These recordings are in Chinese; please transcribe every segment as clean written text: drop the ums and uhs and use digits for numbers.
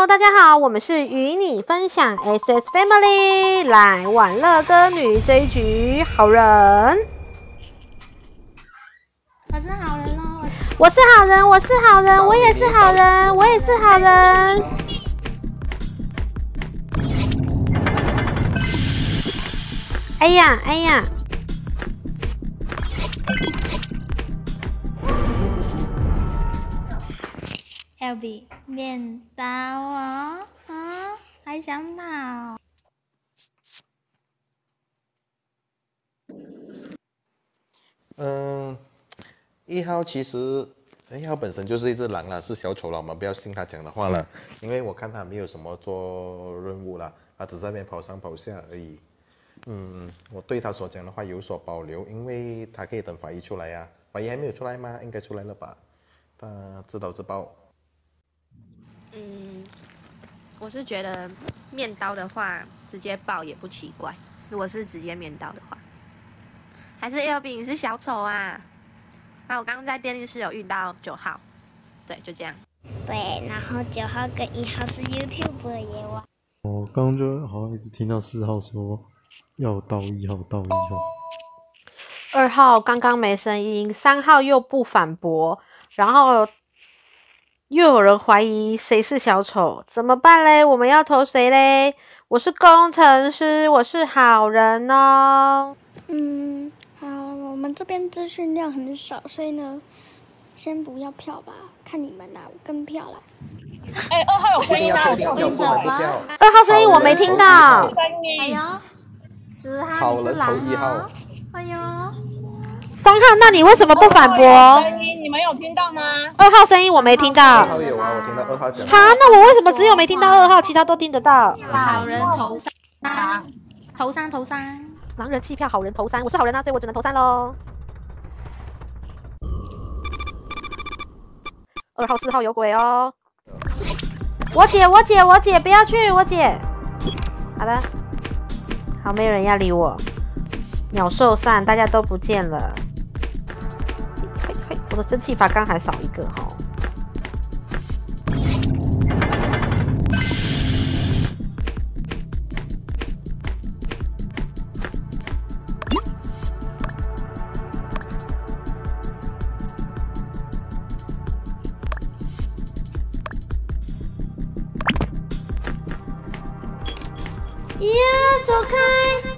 Hello， 大家好，我们是与你分享 SS Family， 来玩乐歌女这一局好人。 我是好人哦， 我是好人，我是好人，我也是好人，我也是好人。哎呀，哎呀！ LB 面刀哦，还想跑？ 1号其实1号本身就是一只狼啦，是小丑了，我们不要信他讲的话了，因为我看他没有什么做任务啦，他只在那边跑上跑下而已。我对他所讲的话有所保留，因为他可以等法医出来呀，法医还没有出来吗？应该出来了吧？他自导自爆。 我是觉得面刀的话直接爆也不奇怪，如果是直接面刀的话，还是LB你是小丑啊？我刚刚在电力室有遇到9号，对，就这样。 对，然后9号跟1号是 YouTuber 耶哇。 我刚刚就好像一直听到4号说要到1号，到1号。 2号刚刚没声音，3号又不反驳，然后又有人怀疑谁是小丑，怎么办嘞？我们要投谁嘞？我是工程师，我是好人哦。 好，我们这边资讯量很少，所以呢，先不要票吧，看你们啦，我跟票啦。 2号有声音吗？ 为什么 ？2号声音我没听到。 哎呦，10号你是狼哦。哎呦 ，3号，那你为什么不反驳？ 声音你们有听到吗 ？2号声音我没听到。 2号有啊，我听到2号讲。 好，那我为什么只有没听到2号，其他都听得到？ 好人投3，投3。 狼人弃票，好人投3，我是好人啊，所以我只能投3咯。2号、4号有鬼哦。我姐，不要去，我姐。好的，好，没有人要理我。鸟兽散，大家都不见了。嘿，我的蒸汽法缸还少一个哈。呀，走开！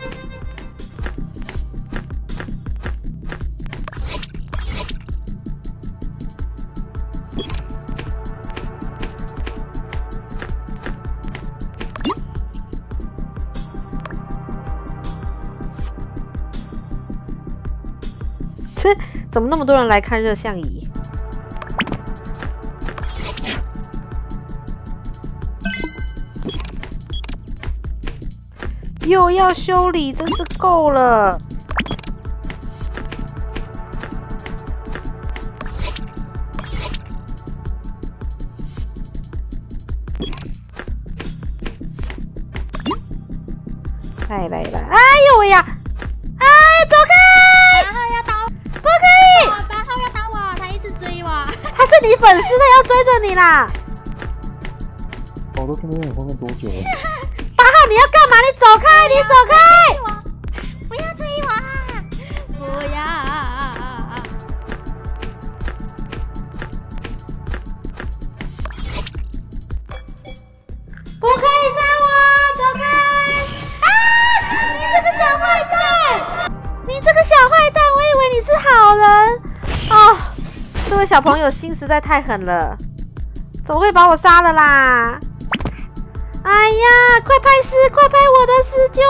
怎么那么多人来看热像仪？又要修理，真是够了！来，哎呦喂呀！哎，走开 ！8号要打， 不可以 ！8号要打我，他一直追我。 他是你粉丝，他要追着你啦！ 我都看不见你后面多久了。 8号，你要干嘛？你走开！你走开！ 不要追我！不要！ 不可以杀我！走开！啊！你这个小坏蛋！你这个小坏蛋！我以为你是好人哦。这位小朋友心实在太狠了，怎么会把我杀了啦？哎呀，快拍尸，快拍我的尸，救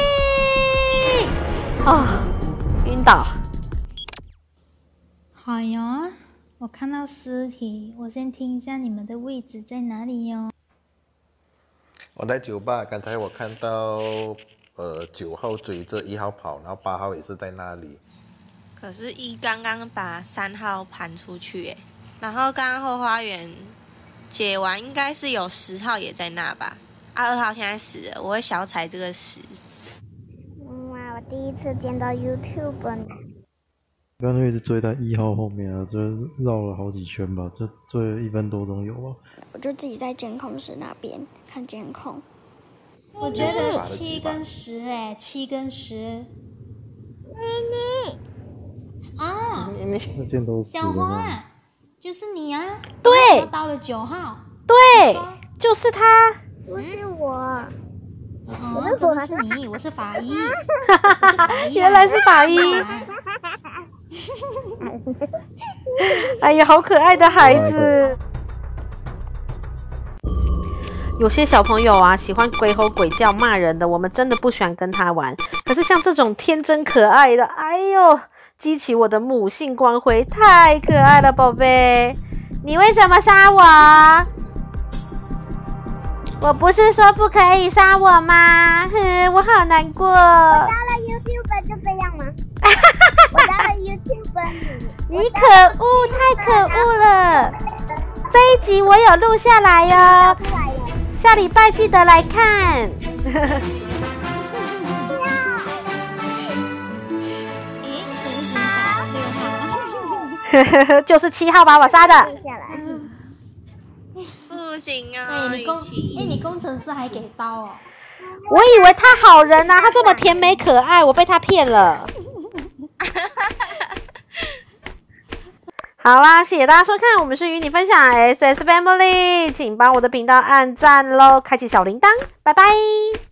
命！晕倒。 好哟，我看到尸体，我先听一下你们的位置在哪里哟。 我在酒吧，刚才我看到9号追着1号跑，然后8号也是在那里。 可是刚刚把3号盘出去耶，然后刚刚后花园解完，应该是有10号也在那吧？2号现在死了，我会小踩这个10。 哇，我第一次见到 YouTuber 呢。 刚刚一直追在1号后面啊，追绕了好几圈吧，这追了1分多钟有吧？ 我就自己在监控室那边看监控。 我觉得7跟10哎，7跟10。啊， 那件都死小了吗？ 花，就是你啊！ 对我到了9号。 对，就是他。 不是我， 哦，真的是你，我是法医。 原来是法医。哎呀，好可爱的孩子。有些小朋友啊，喜欢鬼吼鬼叫骂人的，我们真的不喜欢跟他玩。可是像这种天真可爱的，哎呦，激起我的母性光辉，太可爱了，宝贝。你为什么杀我？我不是说不可以杀我吗？哼，我好难过。 我加了 YouTube 就这样吗？我加了 YouTube。 你可恶，太可恶了！这一集我有录下来哟，下礼拜记得来看。就是7号把我杀的。 不行啊！ 你工程师还给刀哦？ 我以为他好人啊，他这么甜美可爱，我被他骗了。好啦，谢谢大家收看，我们是与你分享 SS Family，请帮我的频道按赞喽，开启小铃铛，拜拜。